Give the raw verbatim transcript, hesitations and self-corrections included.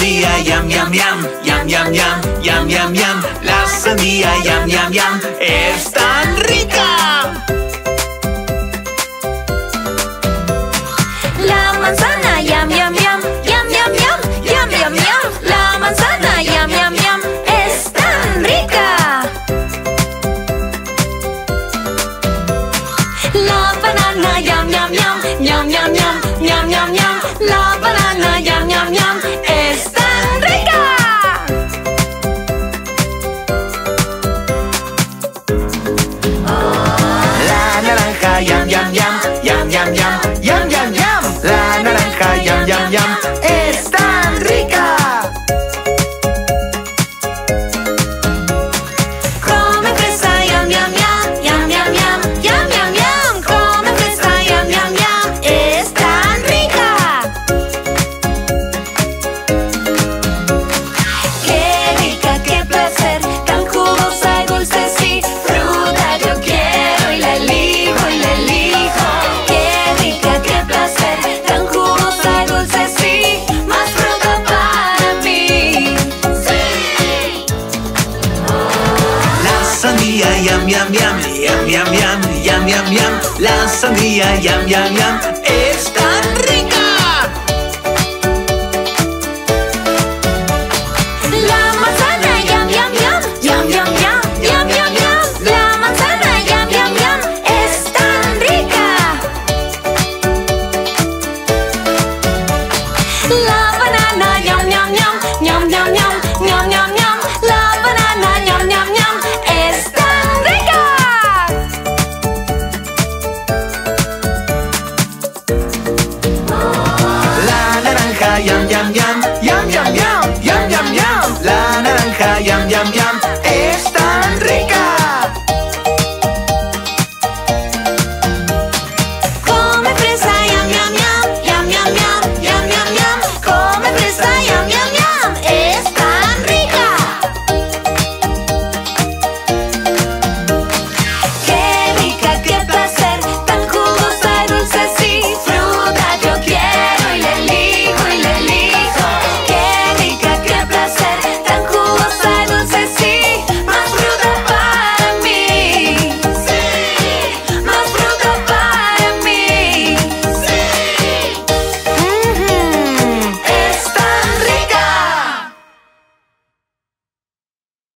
sandía, yam, yam, yam, yam, yam, yam, yam, yam, yam. La sandía, yam, yam, yam, es tan rica. La manzana, yam, yam, yam, yam, yam, yam, yam, yam, yam. La manzana, yam, yam, yam, es tan rica. La banana, yam, yam, yam, yam, yam, yam, yam, yam, yam. La banana, yam, yam, yam, es tan rica. La naranja, yam, yam, yam, yam, yam, yam, yam, yam, yam. La naranja, yam, yam, yam, es tan rica. Come fresa, yam, yam, yam, yam, yam, yam, yam, yam, yam. Come fresa, yam, yam, yam, es tan rica. Qué rica, qué placer, tan jugosa y dulce, sí. Fruta yo quiero y la elijo y la elijo. Qué rica, qué placer, tan jugosa y dulce, sí. Más fruta para mí, sí. La sandía, yam, yam, yam, yam, yam, yam, yam, yam, yam. La sandía, yam, yam, yam, es tan